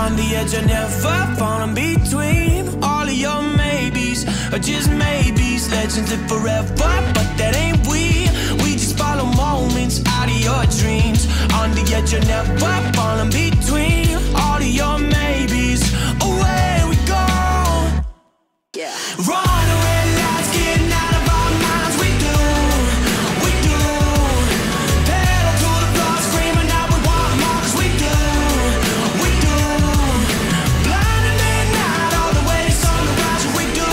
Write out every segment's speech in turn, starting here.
On the edge, I never fall in between. All of your maybes are just maybes. Legends live forever, but that ain't we. We just follow moments out of your dreams. On the edge, I never fall in between. All of your maybes, away we go. Yeah. Run away, lights getting out of our minds. We do. Pedal to the floor, screaming out we want more. 'Cause we do. Blinding midnight, all the way to sunrise. We do.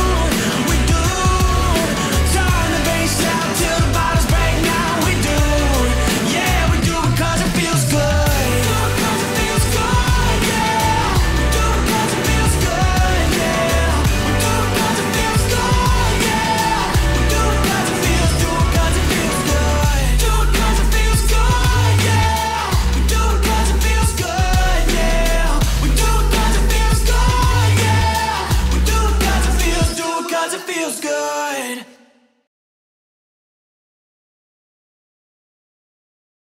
Turn the bass loud till the bottles break now. We do. Yeah, we do it 'cause it feels good. We do it 'cause it feels good, yeah. We do it 'cause it feels good, yeah. We do it 'cause it feels good, yeah. We do it 'cause it feels, do it 'cause it feels good. Do it 'cause it feels good, yeah. We do it 'cause it feels good, yeah. We do it 'cause it feels good, yeah. We do it 'cause it feels, do it 'cause it feels good.